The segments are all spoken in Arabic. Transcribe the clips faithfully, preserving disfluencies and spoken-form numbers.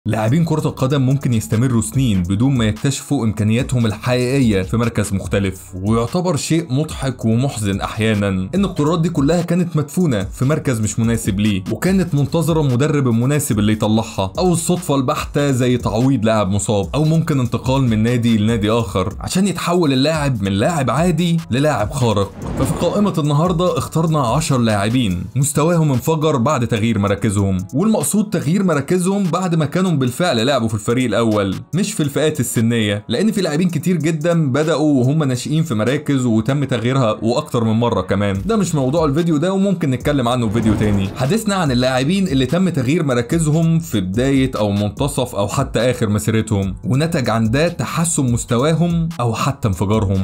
لاعبين كرة القدم ممكن يستمروا سنين بدون ما يكتشفوا إمكانياتهم الحقيقية في مركز مختلف، ويعتبر شيء مضحك ومحزن أحيانا إن القرارات دي كلها كانت مدفونة في مركز مش مناسب ليه، وكانت منتظرة المدرب المناسب اللي يطلعها، أو الصدفة البحتة زي تعويض لاعب مصاب، أو ممكن انتقال من نادي لنادي آخر عشان يتحول اللاعب من لاعب عادي للاعب خارق. ففي قائمة النهاردة اخترنا عشر لاعبين مستواهم انفجر بعد تغيير مراكزهم، والمقصود تغيير مراكزهم بعد ما كانوا بالفعل لعبوا في الفريق الاول مش في الفئات السنيه، لان في لاعبين كتير جدا بداوا وهم ناشئين في مراكز وتم تغييرها واكتر من مره كمان. ده مش موضوع الفيديو ده وممكن نتكلم عنه في فيديو تاني. حديثنا عن اللاعبين اللي تم تغيير مراكزهم في بدايه او منتصف او حتى اخر مسيرتهم، ونتج عن ده تحسن مستواهم او حتى انفجارهم.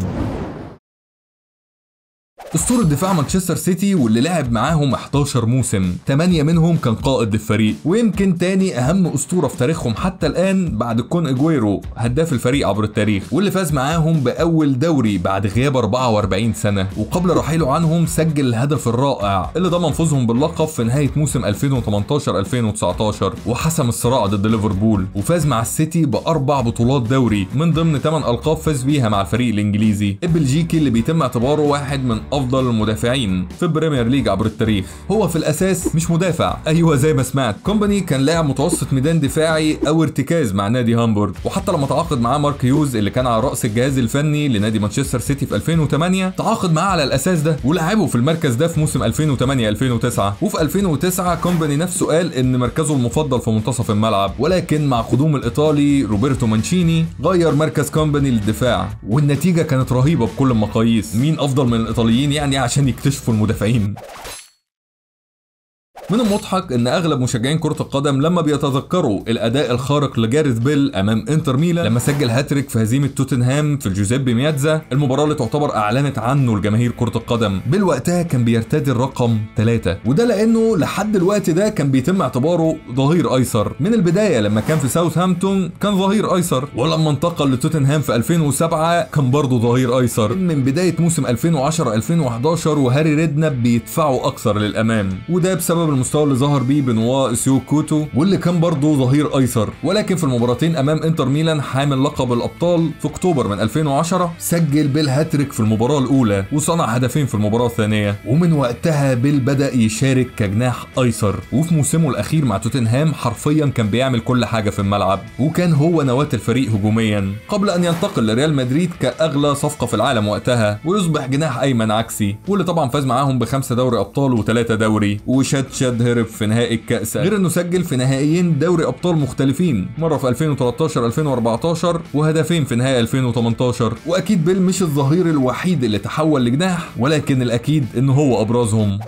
اسطورة دفاع مانشستر سيتي واللي لعب معاهم احداشر موسم، ثمانية منهم كان قائد الفريق، ويمكن تاني اهم اسطورة في تاريخهم حتى الان بعد كون اجويرو هداف الفريق عبر التاريخ، واللي فاز معاهم باول دوري بعد غياب أربعة وأربعين سنة، وقبل رحيله عنهم سجل الهدف الرائع اللي ضمن فوزهم باللقب في نهاية موسم ألفين وتمنتاشر ألفين وتسعتاشر، وحسم الصراع ضد ليفربول، وفاز مع السيتي باربع بطولات دوري من ضمن ثمانية القاب فاز بيها مع الفريق الانجليزي البلجيكي اللي بيتم اعتباره واحد من افضل المدافعين في البريمير ليج عبر التاريخ. هو في الاساس مش مدافع، ايوه زي ما سمعت، كومباني كان لاعب متوسط ميدان دفاعي او ارتكاز مع نادي هامبورغ، وحتى لما تعاقد معاه مارك هيوز اللي كان على راس الجهاز الفني لنادي مانشستر سيتي في ألفين وثمانية تعاقد معاه على الاساس ده، ولعبه في المركز ده في موسم ألفين وثمانية ألفين وتسعة، وفي ألفين وتسعة كومباني نفسه قال ان مركزه المفضل في منتصف الملعب، ولكن مع قدوم الايطالي روبرتو مانشيني غير مركز كومباني للدفاع، والنتيجه كانت رهيبه بكل المقاييس. مين افضل من الايطاليين يعني عشان يكتشفوا المدافعين؟ من المضحك ان اغلب مشجعين كرة القدم لما بيتذكروا الاداء الخارق لجاريث بيل امام انتر ميلان لما سجل هاتريك في هزيمة توتنهام في الجوزيبي مياتزا، المباراة اللي تعتبر اعلنت عنه الجماهير كرة القدم، بيل وقتها كان بيرتدي الرقم ثلاثة، وده لانه لحد الوقت ده كان بيتم اعتباره ظهير ايسر. من البداية لما كان في ساوثهامبتون كان ظهير ايسر، ولما انتقل لتوتنهام في ألفين وسبعة كان برضه ظهير ايسر. من بداية موسم ألفين وعشرة ألفين وحداشر وهاري ريدناب بيدفعوا اكثر للامام، وده بسبب المستوى اللي ظهر بيه بنوا اسيو كوتو واللي كان برضه ظهير ايسر. ولكن في المباراتين امام انتر ميلان حامل لقب الابطال في اكتوبر من ألفين وعشرة سجل بيل هاتريك في المباراه الاولى وصنع هدفين في المباراه الثانيه، ومن وقتها بيل بدا يشارك كجناح ايسر، وفي موسمه الاخير مع توتنهام حرفيا كان بيعمل كل حاجه في الملعب، وكان هو نواه الفريق هجوميا قبل ان ينتقل لريال مدريد كاغلى صفقه في العالم وقتها ويصبح جناح ايمن عكسي، واللي طبعا فاز معاهم بخمسه دوري ابطال وثلاثه دوري، وشد شد هرب في نهائي الكأس، غير انه سجل في نهائيين دوري ابطال مختلفين، مره في ألفين وتلتاشر ألفين وأربعتاشر وهدفين في نهائي ألفين وتمنتاشر. واكيد بيل مش الظهير الوحيد اللي تحول لجناح، ولكن الاكيد انه هو ابرزهم.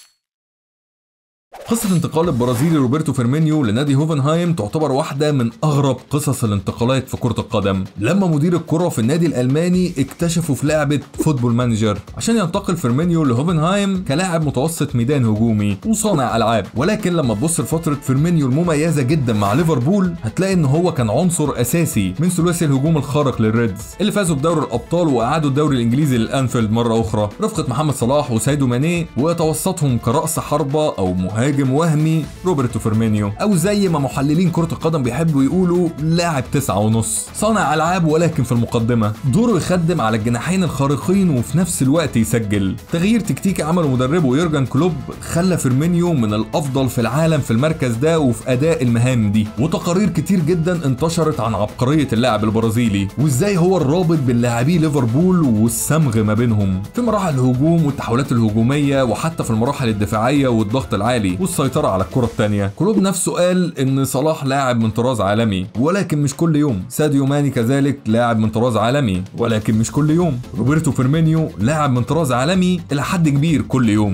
قصة انتقال البرازيلي روبرتو فيرمينيو لنادي هوفنهايم تعتبر واحدة من أغرب قصص الانتقالات في كرة القدم، لما مدير الكرة في النادي الألماني اكتشفوا في لعبة فوتبول مانجر عشان ينتقل فيرمينيو لهوفنهايم كلاعب متوسط ميدان هجومي وصانع ألعاب. ولكن لما تبص لفترة فيرمينيو المميزة جدا مع ليفربول هتلاقي إن هو كان عنصر أساسي من ثلاثي الهجوم الخارق للريدز اللي فازوا بدوري الأبطال وأعادوا الدوري الإنجليزي للأنفيلد مرة أخرى رفقة محمد صلاح وسايدو ماني، ويتوسطهم كرأس حربة أو مهاجم وهمي روبرتو فيرمينيو، او زي ما محللين كرة القدم بيحبوا يقولوا لاعب تسعة ونص، صانع العاب ولكن في المقدمة، دوره يخدم على الجناحين الخارقين وفي نفس الوقت يسجل. تغيير تكتيكي عمله مدربه يورجن كلوب خلى فيرمينيو من الافضل في العالم في المركز ده وفي اداء المهام دي، وتقارير كتير جدا انتشرت عن عبقرية اللاعب البرازيلي وازاي هو الرابط بين لاعبي ليفربول والصمغ ما بينهم في مراحل الهجوم والتحولات الهجومية وحتى في المراحل الدفاعية والضغط العالي والسيطرة على الكرة الثانية. كلوب نفسه قال ان صلاح لاعب من طراز عالمي ولكن مش كل يوم، ساديو ماني كذلك لاعب من طراز عالمي ولكن مش كل يوم، روبرتو فيرمينيو لاعب من طراز عالمي الى حد كبير كل يوم.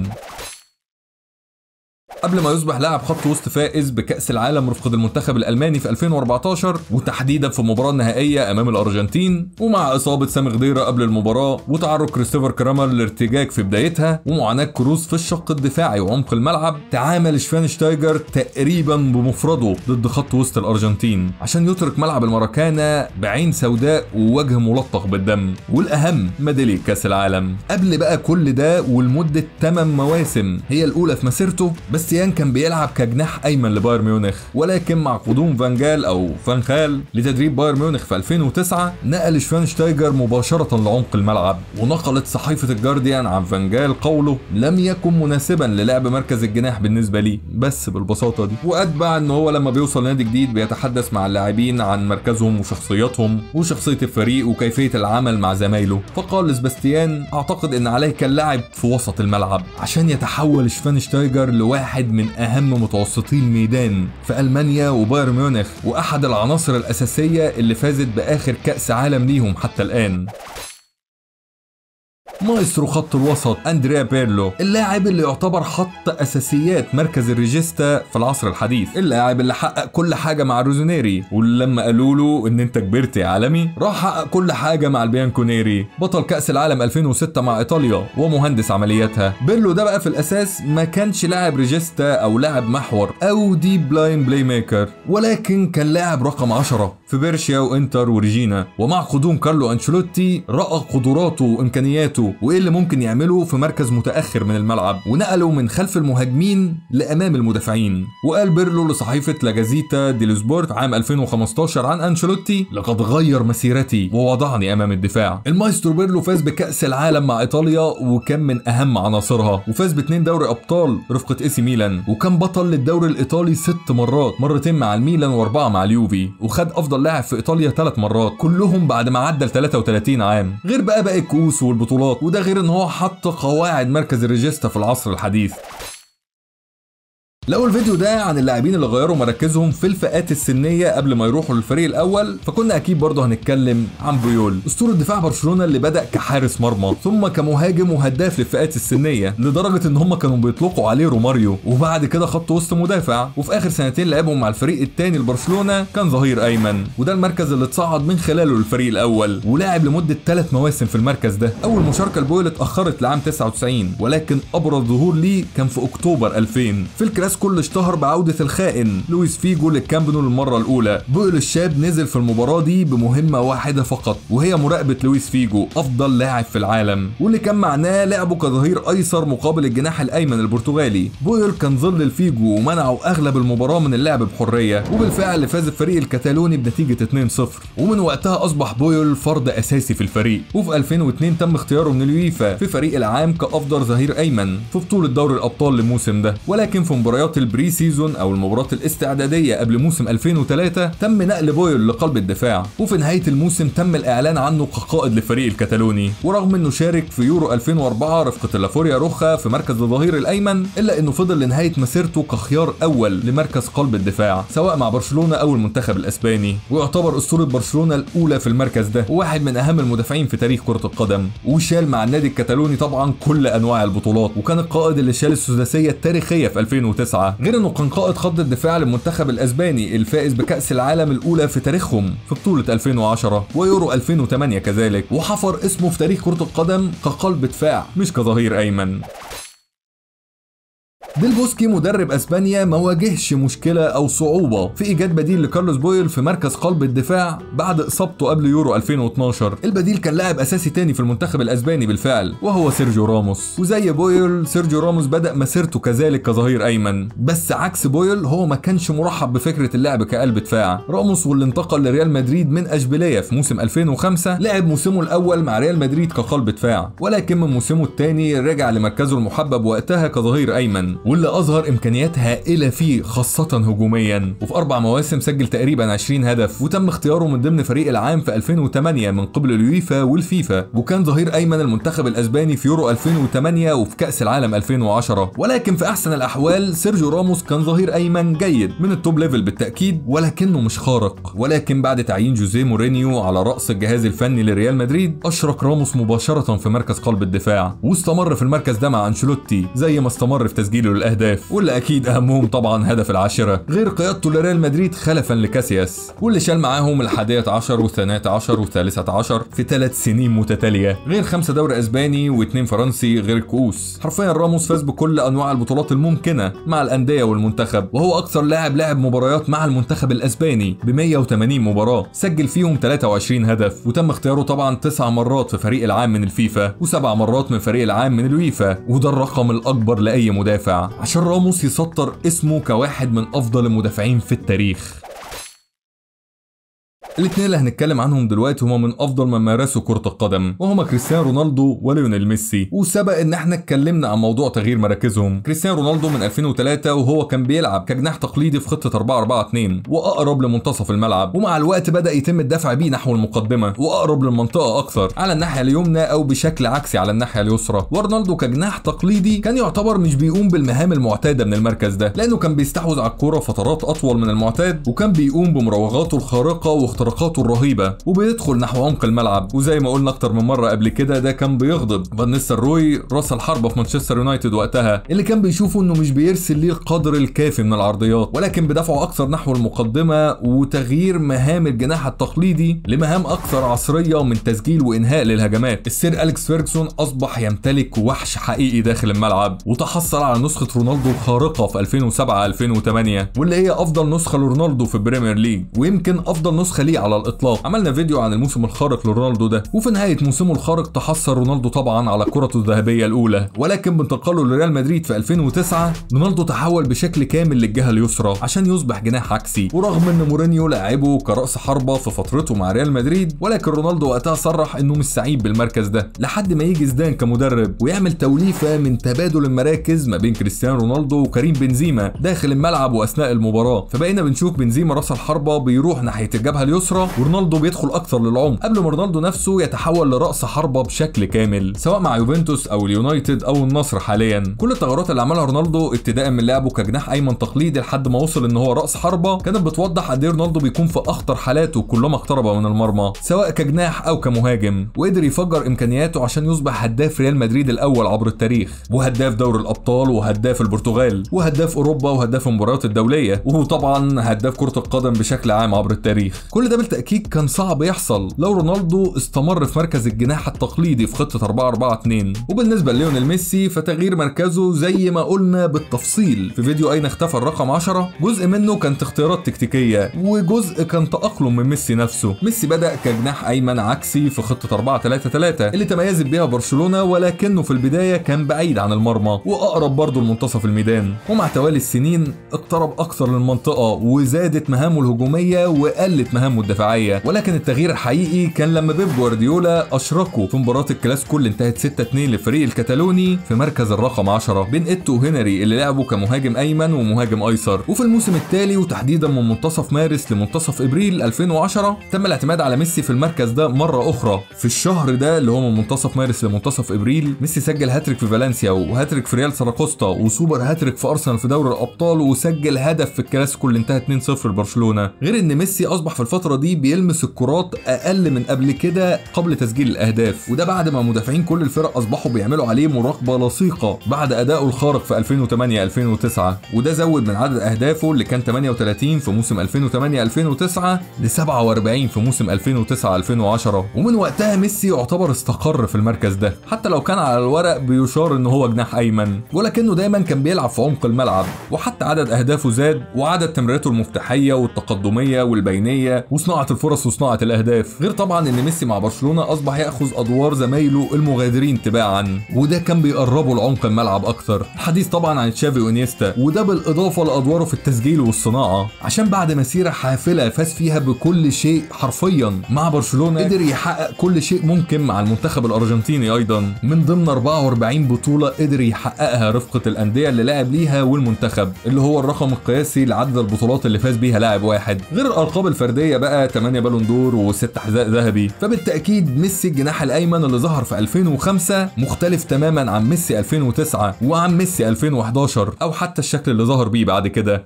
قبل ما يصبح لاعب خط وسط فائز بكأس العالم رفقة المنتخب الألماني في ألفين وأربعتاشر وتحديدا في المباراة النهائية أمام الأرجنتين، ومع إصابة سامي خضيرة قبل المباراة وتعرض كريستوفر كرامر لارتجاج في بدايتها ومعاناة كروز في الشق الدفاعي وعمق الملعب، تعامل شفاينشتايجر تقريبا بمفرده ضد خط وسط الأرجنتين عشان يترك ملعب الماراكانا بعين سوداء ووجه ملطخ بالدم، والأهم ميدالية كأس العالم. قبل بقى كل ده ولمدة ثمانية مواسم هي الأولى في مسيرته، بس سباستيان كان بيلعب كجناح ايمن لبايرن ميونخ، ولكن مع قدوم فانجال او فانخال لتدريب بايرن ميونخ في ألفين وتسعة نقل شفاينشتايجر مباشره لعمق الملعب. ونقلت صحيفه الجارديان عن فانجال قوله لم يكن مناسبا للعب مركز الجناح بالنسبه لي، بس بالبساطه دي. واتبع ان هو لما بيوصل نادي جديد بيتحدث مع اللاعبين عن مركزهم وشخصياتهم وشخصيه الفريق وكيفيه العمل مع زمايله. فقال لسباستيان اعتقد ان عليك اللعب في وسط الملعب عشان يتحول شفاينشتايجر لواحد من اهم متوسطي الميدان في المانيا وبايرن ميونخ، واحد العناصر الاساسيه اللي فازت باخر كاس عالم ليهم حتى الان. مايسترو خط الوسط اندريا بيرلو، اللاعب اللي يعتبر حط اساسيات مركز الريجيستا في العصر الحديث، اللاعب اللي حقق كل حاجه مع روزونيري، ولما قالوا له ان انت كبرت يا عالمي راح حقق كل حاجه مع البيانكونيري، بطل كاس العالم ألفين وستة مع ايطاليا ومهندس عملياتها. بيرلو ده بقى في الاساس ما كانش لاعب ريجيستا او لاعب محور او ديب لاين بلاي ميكر، ولكن كان لاعب رقم عشرة في بيرشيا وانتر وريجينا. ومع قدوم كارلو انشيلوتي راى قدراته وامكانياته وايه اللي ممكن يعمله في مركز متاخر من الملعب، ونقله من خلف المهاجمين لامام المدافعين. وقال بيرلو لصحيفه لا جازيتا ديلو سبورت عام ألفين وخمستاشر عن انشيلوتي لقد غير مسيرتي ووضعني امام الدفاع. المايسترو بيرلو فاز بكاس العالم مع ايطاليا وكان من اهم عناصرها، وفاز باثنين دوري ابطال رفقه اي سي ميلان، وكان بطل للدوري الايطالي ست مرات، مرتين مع الميلان واربعه مع اليوفي، وخد افضل لاعب في ايطاليا ثلاث مرات كلهم بعد ما عدى ال ثلاثة وثلاثين عام، غير بقى باقي الكؤوس والبطولات. وده غير ان هو حط قواعد مركز الريجيستا في العصر الحديث. لو الفيديو ده عن اللاعبين اللي غيروا مراكزهم في الفئات السنيه قبل ما يروحوا للفريق الاول، فكنا اكيد برضه هنتكلم عن بويول، اسطوره دفاع برشلونه اللي بدا كحارس مرمى ثم كمهاجم وهداف للفئات السنيه، لدرجه ان هم كانوا بيطلقوا عليه روماريو، وبعد كده خط وسط مدافع، وفي اخر سنتين لعبهم مع الفريق الثاني لبرشلونه كان ظهير ايمن، وده المركز اللي اتصعد من خلاله للفريق الاول، ولعب لمده ثلاث مواسم في المركز ده. اول مشاركه لبويول اتاخرت لعام تسعة وتسعين، ولكن ابرز ظهور ليه كان في اكتوبر ألفين في الكلاسيكو اللي اشتهر بعودة الخائن لويس فيجو للكامب نو للمرة الأولى. بويول الشاب نزل في المباراة دي بمهمة واحدة فقط، وهي مراقبة لويس فيجو أفضل لاعب في العالم، واللي كان معناه لعبه كظهير أيسر مقابل الجناح الأيمن البرتغالي. بويول كان ظل الفيجو ومنعه أغلب المباراة من اللعب بحرية، وبالفعل فاز الفريق الكتالوني بنتيجة اتنين صفر، ومن وقتها أصبح بويول فرد أساسي في الفريق. وفي ألفين واثنين تم اختياره من اليويفا في فريق العام كأفضل ظهير أيمن في بطولة دوري الأبطال للموسم ده، ولكن في مباريات البري سيزون او المباراه الاستعداديه قبل موسم ألفين وثلاثة تم نقل بويول لقلب الدفاع، وفي نهايه الموسم تم الاعلان عنه كقائد للفريق الكتالوني. ورغم انه شارك في يورو ألفين وأربعة رفقه لافوريا روخا في مركز الظهير الايمن، الا انه فضل لنهايه مسيرته كخيار اول لمركز قلب الدفاع سواء مع برشلونه او المنتخب الاسباني، ويعتبر اسطوره برشلونه الاولى في المركز ده، وواحد من اهم المدافعين في تاريخ كره القدم، وشال مع النادي الكتالوني طبعا كل انواع البطولات، وكان القائد اللي شال السداسيه التاريخيه في ألفين وتسعة، غير انه كان قائد خط الدفاع للمنتخب الاسباني الفائز بكأس العالم الاولى في تاريخهم في بطولة ألفين وعشرة ويورو ألفين وثمانية كذلك، وحفر اسمه في تاريخ كرة القدم كقلب دفاع مش كظهير ايمن. ديل بوسكي مدرب اسبانيا ما واجهش مشكله او صعوبه في ايجاد بديل لكارلوس بويل في مركز قلب الدفاع بعد اصابته قبل يورو ألفين واثناشر. البديل كان لاعب اساسي تاني في المنتخب الاسباني بالفعل وهو سيرجيو راموس، وزي بويل سيرجيو راموس بدا مسيرته كذلك كظهير ايمن، بس عكس بويل هو ما كانش مرحب بفكره اللعب كقلب دفاع. راموس واللي انتقل لريال مدريد من اشبيليه في موسم ألفين وخمسة لعب موسمه الاول مع ريال مدريد كقلب دفاع، ولكن من موسمه الثاني رجع لمركزه المحبب وقتها كظهير ايمن، واللي اظهر امكانيات هائله فيه خاصه هجوميا، وفي اربع مواسم سجل تقريبا عشرين هدف، وتم اختياره من ضمن فريق العام في ألفين وثمانية من قبل اليويفا والفيفا، وكان ظهير ايمن المنتخب الاسباني في يورو ألفين وثمانية وفي كاس العالم ألفين وعشرة. ولكن في احسن الاحوال سيرجيو راموس كان ظهير ايمن جيد من التوب ليفل بالتاكيد، ولكنه مش خارق. ولكن بعد تعيين جوزيه مورينيو على راس الجهاز الفني لريال مدريد اشرك راموس مباشره في مركز قلب الدفاع، واستمر في المركز ده مع انشيلوتي زي ما استمر في تسجيله للاهداف، واللي اكيد اهمهم طبعا هدف العاشره، غير قيادته لريال مدريد خلفا لكاسياس، واللي شال معاهم الحادية عشر والثانية عشر والثالثة عشر في ثلاث سنين متتاليه، غير خمسه دوري اسباني واثنين فرنسي غير الكؤوس. حرفيا راموس فاز بكل انواع البطولات الممكنه مع الانديه والمنتخب، وهو اكثر لاعب لعب مباريات مع المنتخب الاسباني ب مية وثمانين مباراه، سجل فيهم ثلاثة وعشرين هدف، وتم اختياره طبعا تسع مرات في فريق العام من الفيفا وسبع مرات من فريق العام من اليويفا، وده الرقم الاكبر لاي مدافع. التاسع عشان راموس يسطر اسمه كواحد من افضل المدافعين في التاريخ. الاثنين اللي هنتكلم عنهم دلوقتي هما من افضل من مارسوا كرة القدم، وهما كريستيانو رونالدو وليونيل ميسي. وسبق ان احنا اتكلمنا عن موضوع تغيير مراكزهم. كريستيانو رونالدو من ألفين وثلاثة وهو كان بيلعب كجناح تقليدي في خطة أربعة أربعة اتنين واقرب لمنتصف الملعب، ومع الوقت بدأ يتم الدفع بيه نحو المقدمة واقرب للمنطقة اكثر على الناحية اليمنى او بشكل عكسي على الناحية اليسرى. ورونالدو كجناح تقليدي كان يعتبر مش بيقوم بالمهام المعتادة من المركز ده، لانه كان بيستحوذ على الكرة فترات اطول من المعتاد، وكان بيقوم بمراوغاته الخارقة واختراقاته الرهيبة، وبيدخل نحو عمق الملعب. وزي ما قلنا اكتر من مره قبل كده ده كان بيغضب فان نيستلروي راس الحربه في مانشستر يونايتد وقتها، اللي كان بيشوفه انه مش بيرسل ليه القدر الكافي من العرضيات، ولكن بدفعه اكثر نحو المقدمه وتغيير مهام الجناح التقليدي لمهام اكثر عصريه من تسجيل وانهاء للهجمات. السير أليكس فيرجسون اصبح يمتلك وحش حقيقي داخل الملعب، وتحصل على نسخه رونالدو الخارقه في ألفين وسبعة ألفين وثمانية، واللي هي افضل نسخه لرونالدو في البريمير ليج، ويمكن افضل نسخه ليه على الاطلاق. عملنا فيديو عن الموسم الخارق لرونالدو ده، وفي نهايه موسمه الخارق تحصل رونالدو طبعا على كرته الذهبيه الاولى، ولكن بانتقاله لريال مدريد في ألفين وتسعة رونالدو تحول بشكل كامل للجهه اليسرى عشان يصبح جناح عكسي. ورغم ان مورينيو لعبه كراس حربه في فترته مع ريال مدريد، ولكن رونالدو وقتها صرح انه مش سعيد بالمركز ده لحد ما يجي زيدان كمدرب ويعمل توليفه من تبادل المراكز ما بين كريستيانو رونالدو وكريم بنزيما داخل الملعب واثناء المباراه. فبقينا بنشوف بنزيما راس الحربه بيروح ناحيه الجبهه اليسرى، ورونالدو بيدخل اكثر للعمق قبل ما رونالدو نفسه يتحول لراس حربه بشكل كامل، سواء مع يوفنتوس او اليونايتد او النصر حاليا. كل التغيرات اللي عملها رونالدو ابتداء من لعبه كجناح ايمن تقليدي لحد ما وصل ان هو راس حربه كانت بتوضح قد ايه رونالدو بيكون في اخطر حالاته كلما اقترب من المرمى، سواء كجناح او كمهاجم، وقدر يفجر امكانياته عشان يصبح هداف ريال مدريد الاول عبر التاريخ، وهداف دوري الابطال، وهداف البرتغال، وهداف اوروبا، وهداف المباريات الدوليه، وطبعا هداف كره القدم بشكل عام عبر التاريخ. كل ده بالتاكيد كان صعب يحصل لو رونالدو استمر في مركز الجناح التقليدي في خطه أربعة أربعة اتنين. وبالنسبه لليونيل ميسي فتغيير مركزه زي ما قلنا بالتفصيل في فيديو اين اختفى الرقم عشرة، جزء منه كانت اختيارات تكتيكيه وجزء كان تاقلم من ميسي نفسه. ميسي بدا كجناح ايمن عكسي في خطه أربعة ثلاثة ثلاثة اللي تميزت بها برشلونه، ولكنه في البدايه كان بعيد عن المرمى واقرب برضه لمنتصف الميدان، ومع توالي السنين اقترب اكثر للمنطقه وزادت مهامه الهجوميه وقلت مهامه الدفاعيه. ولكن التغيير الحقيقي كان لما بيب جوارديولا اشركه في مباراه الكلاسيكو اللي انتهت ستة اتنين للفريق الكتالوني في مركز الرقم عشرة بين ايتو وهنري اللي لعبوا كمهاجم ايمن ومهاجم ايسر. وفي الموسم التالي وتحديدا من منتصف مارس لمنتصف ابريل ألفين وعشرة تم الاعتماد على ميسي في المركز ده مره اخرى. في الشهر ده اللي هو من منتصف مارس لمنتصف ابريل ميسي سجل هاتريك في فالنسيا وهاتريك في ريال ساراكوستا وسوبر هاتريك في ارسنال في دوري الابطال، وسجل هدف في الكلاسيكو اللي انتهى اتنين صفر لبرشلونه. غير ان ميسي اصبح في الفتره دي بيلمس الكرات اقل من قبل كده قبل تسجيل الاهداف، وده بعد ما مدافعين كل الفرق اصبحوا بيعملوا عليه مراقبه لصيقه بعد ادائه الخارق في ألفين وثمانية ألفين وتسعة، وده زود من عدد اهدافه اللي كان ثمانية وثلاثين في موسم ألفين وثمانية ألفين وتسعة ل سبعة وأربعين في موسم ألفين وتسعة ألفين وعشرة. ومن وقتها ميسي يعتبر استقر في المركز ده، حتى لو كان على الورق بيشار ان هو جناح ايمن، ولكنه دايما كان بيلعب في عمق الملعب، وحتى عدد اهدافه زاد وعدد تمريراته المفتاحيه والتقدميه والبينيه وصناعه الفرص وصناعه الاهداف. غير طبعا ان ميسي مع برشلونه اصبح ياخذ ادوار زمايله المغادرين تباعا، وده كان بيقربه لعمق الملعب اكتر. الحديث طبعا عن تشافي وانيستا، وده بالاضافه لادواره في التسجيل والصناعه، عشان بعد مسيره حافله فاز فيها بكل شيء حرفيا مع برشلونه قدر يحقق كل شيء ممكن مع المنتخب الارجنتيني ايضا، من ضمن أربعة وأربعين بطوله قدر يحققها رفقه الانديه اللي لعب ليها والمنتخب، اللي هو الرقم القياسي لعدد البطولات اللي فاز بيها لاعب واحد. غير الالقاب الفرديه بقى ثمانية بالون دور وست حذاء ذهبي. فبالتاكيد ميسي الجناح الايمن اللي ظهر في ألفين وخمسة مختلف تماما عن ميسي ألفين وتسعة وعن ميسي ألفين وحداشر او حتى الشكل اللي ظهر بيه بعد كده.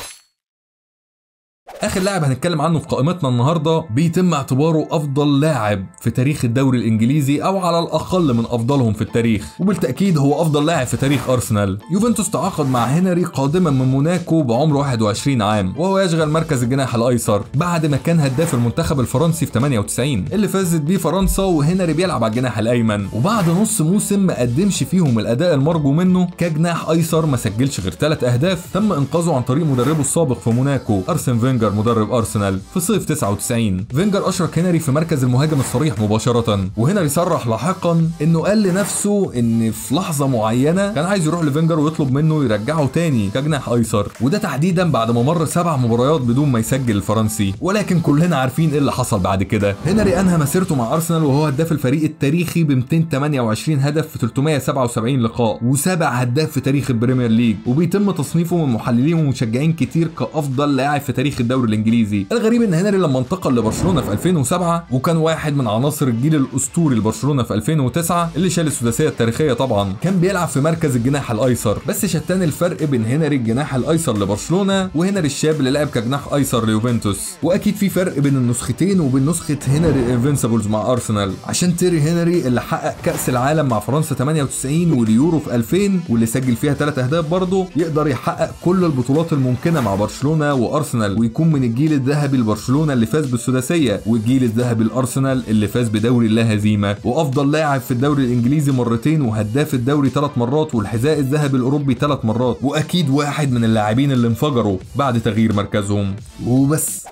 اخر لاعب هنتكلم عنه في قائمتنا النهارده بيتم اعتباره افضل لاعب في تاريخ الدوري الانجليزي او على الاقل من افضلهم في التاريخ، وبالتاكيد هو افضل لاعب في تاريخ ارسنال. يوفنتوس تعاقد مع هنري قادما من موناكو بعمر واحد وعشرين عام، وهو يشغل مركز الجناح الايسر بعد ما كان هداف المنتخب الفرنسي في ثمانية وتسعين اللي فازت بيه فرنسا، وهنري بيلعب على الجناح الايمن. وبعد نص موسم ما قدمش فيهم الاداء المرجو منه كجناح ايسر، ما سجلش غير ثلاث اهداف، تم انقاذه عن طريق مدربه السابق في موناكو ارسن فينجر فينجر مدرب ارسنال في صيف تسعة وتسعين. فينجر اشرك هنري في مركز المهاجم الصريح مباشره، وهنري صرح لاحقا انه قال لنفسه ان في لحظه معينه كان عايز يروح لفينجر ويطلب منه يرجعه تاني كجناح ايسر، وده تحديدا بعد ما مر سبع مباريات بدون ما يسجل الفرنسي. ولكن كلنا عارفين ايه اللي حصل بعد كده. هنري انهى مسيرته مع ارسنال وهو هداف الفريق التاريخي ب مئتين وثمانية وعشرين هدف في ثلاثمئة وسبعة وسبعين لقاء، وسابع هداف في تاريخ البريمير ليج، وبيتم تصنيفه من محللين ومشجعين كتير كافضل لاعب في تاريخ الدوري الانجليزي. الغريب ان هنري لما انتقل لبرشلونه في ألفين وسبعة وكان واحد من عناصر الجيل الاسطوري لبرشلونه في ألفين وتسعة اللي شال السداسيه التاريخيه طبعا، كان بيلعب في مركز الجناح الايسر. بس شتان الفرق بين هنري الجناح الايسر لبرشلونه وهنري الشاب اللي لعب كجناح ايسر ليوفنتوس. واكيد في فرق بين النسختين وبين نسخه هنري الانفنسبلز مع ارسنال، عشان تيري هنري اللي حقق كاس العالم مع فرنسا ثمانية وتسعين واليورو في ألفين واللي سجل فيها ثلاث اهداف برضه، يقدر يحقق كل البطولات الممكنه مع برشلونه وارسنال، ويكون من الجيل الذهبي لبرشلونه اللي فاز بالسداسيه، والجيل الذهبي لارسنال اللي فاز بدوري اللا هزيمه، وافضل لاعب في الدوري الانجليزي مرتين، وهداف الدوري ثلاث مرات، والحذاء الذهبي الاوروبي ثلاث مرات، واكيد واحد من اللاعبين اللي انفجروا بعد تغيير مركزهم. وبس.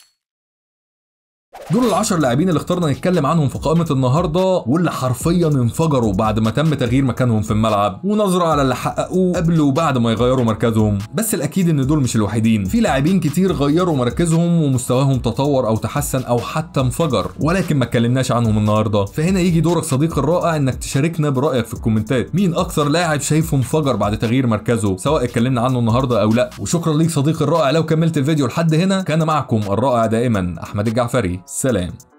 دول العشر لاعبين اللي اخترنا نتكلم عنهم في قائمة النهاردة، واللي حرفيا انفجروا بعد ما تم تغيير مكانهم في الملعب، ونظرة على اللي حققوه قبل وبعد ما يغيروا مركزهم. بس الاكيد ان دول مش الوحيدين، في لاعبين كتير غيروا مركزهم ومستواهم تطور او تحسن او حتى انفجر، ولكن ما اتكلمناش عنهم النهاردة. فهنا يجي دورك صديقي الرائع انك تشاركنا برأيك في الكومنتات، مين اكثر لاعب شايفه انفجر بعد تغيير مركزه، سواء اتكلمنا عنه النهاردة او لا. وشكرا ليك صديقي الرائع لو كملت الفيديو لحد هنا. كان معكم الرائع دائما احمد الجعفري. سلام.